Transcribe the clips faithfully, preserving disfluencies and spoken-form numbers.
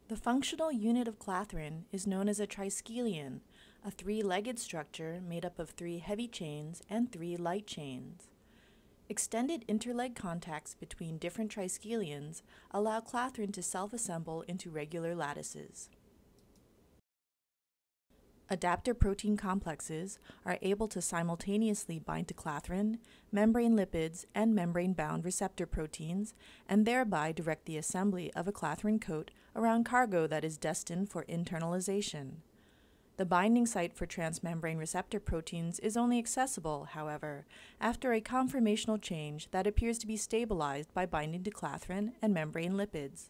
The functional unit of Clathrin is known as a triskelion, a three-legged structure made up of three heavy chains and three light chains. Extended interleg contacts between different triskelions allow Clathrin to self-assemble into regular lattices. Adapter protein complexes are able to simultaneously bind to Clathrin, membrane lipids, and membrane-bound receptor proteins, and thereby direct the assembly of a Clathrin coat around cargo that is destined for internalization. The binding site for transmembrane receptor proteins is only accessible, however, after a conformational change that appears to be stabilized by binding to Clathrin and membrane lipids.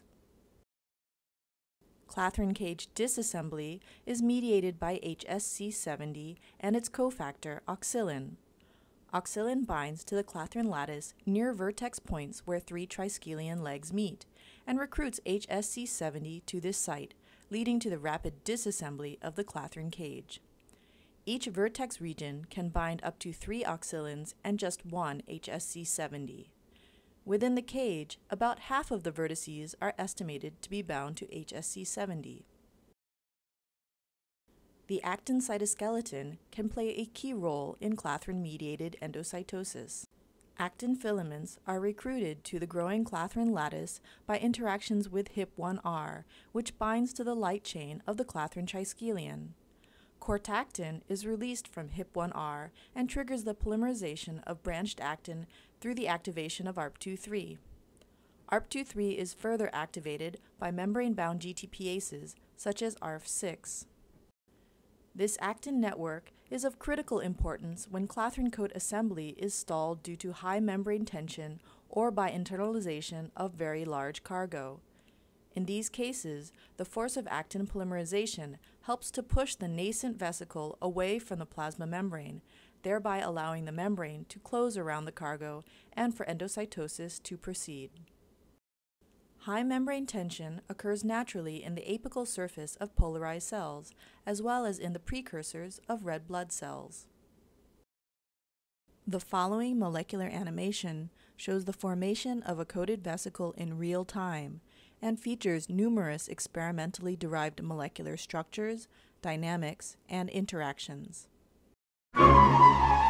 Clathrin cage disassembly is mediated by H S C seventy and its cofactor auxilin. Auxilin binds to the Clathrin lattice near vertex points where three triskelion legs meet, and recruits H S C seventy to this site, leading to the rapid disassembly of the Clathrin cage. Each vertex region can bind up to three auxilins and just one H S C seventy. Within the cage, about half of the vertices are estimated to be bound to H S C seventy. The actin cytoskeleton can play a key role in Clathrin-mediated endocytosis. Actin filaments are recruited to the growing Clathrin lattice by interactions with H I P one R, which binds to the light chain of the Clathrin triskelion. Cortactin is released from H I P one R and triggers the polymerization of branched actin through the activation of A R P twenty-three. A R P twenty-three is further activated by membrane-bound G T P ases, such as A R F six. This actin network is of critical importance when Clathrin coat assembly is stalled due to high membrane tension or by internalization of very large cargo. In these cases, the force of actin polymerization helps to push the nascent vesicle away from the plasma membrane, thereby allowing the membrane to close around the cargo and for endocytosis to proceed. High membrane tension occurs naturally in the apical surface of polarized cells, as well as in the precursors of red blood cells. The following molecular animation shows the formation of a coated vesicle in real time and features numerous experimentally derived molecular structures, dynamics, and interactions.